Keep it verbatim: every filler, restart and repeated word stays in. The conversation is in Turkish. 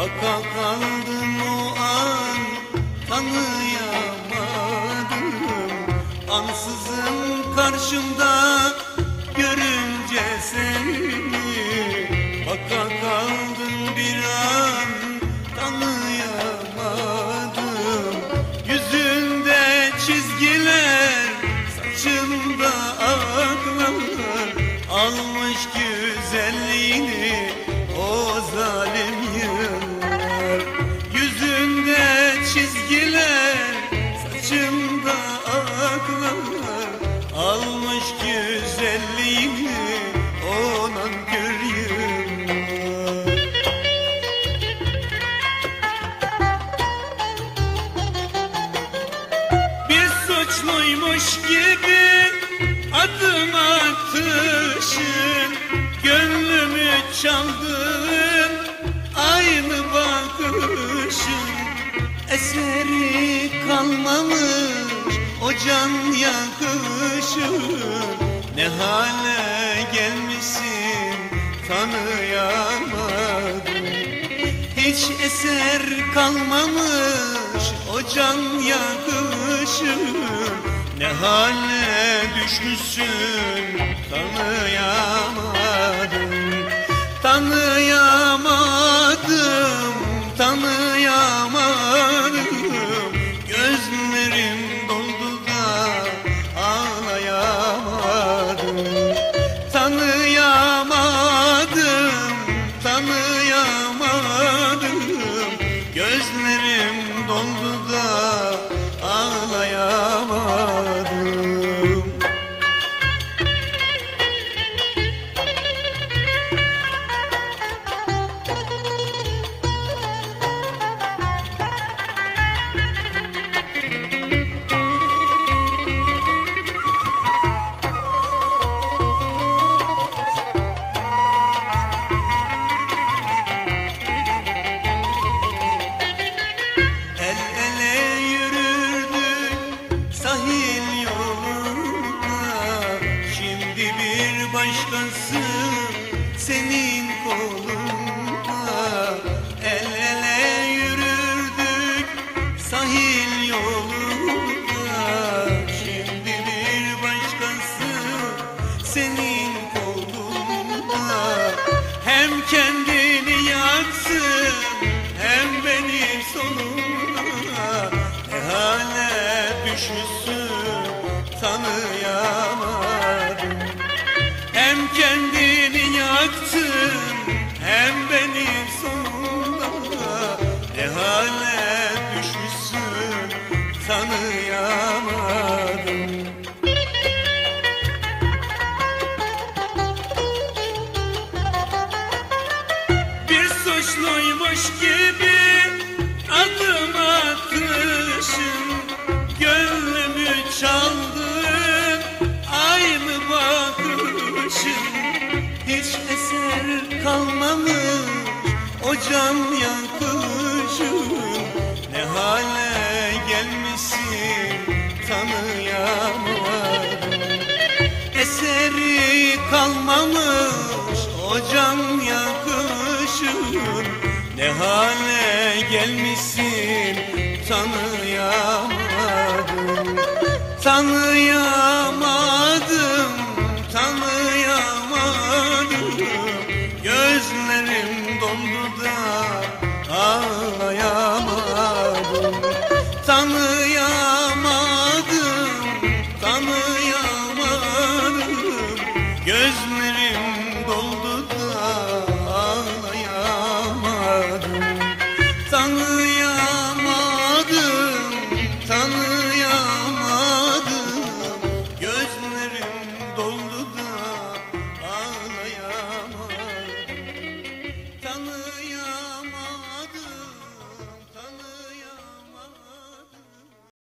Baka kaldım o an, tanıyamadım. Ansızın karşımda görünce seni, baka kaldım bir an, tanıyamadım. Yüzünde çizgiler, saçında aklar, almış güzelliğini o zalim yıllar. Yüzünde çizgiler, saçında aklar, almış güzelliğini o nankör yıllar. Bir suçluymuş gibi adım atışın, gönlümü çaldın aynı bakışın. Eseri kalmamış o can yakışın, ne hale gelmişsin tanıyamadım. Hiç eser kalmamış o can yakışın, ne hale düşmüşsün tanıyamadım. Tanıyamadım, tanıyamadım. Gözlerim doldu da ağlayamadım. Tanıyamadım, tanıyamadım. Gözlerim doldu da ağlayamadım. Başkası senin kolunda, el ele yürürdük sahil yolunda. Şimdi bir başkası senin kolunda, hem kendini yaksın hem benim sonumda. Ne hale düşmüşsün tanıyamadım. Hem kendini yaktın hem benim sonumda, ne hale düşmüşsün tanıyamadım. Bir suçluymuş gibi adım atışın, gönlümü çaldın aynı bakışın. Hiç eser kalmamış o can yakışın, ne hale gelmişsin tanıyamadım. Eseri kalmamış o can yakışın, ne hale gelmişsin tanıyamadım. Tanıyamadım, tanıyamadım. Gözlerim dondu da ağlayamadım. Tanıyamadım, tanıyamadım. Gözlerim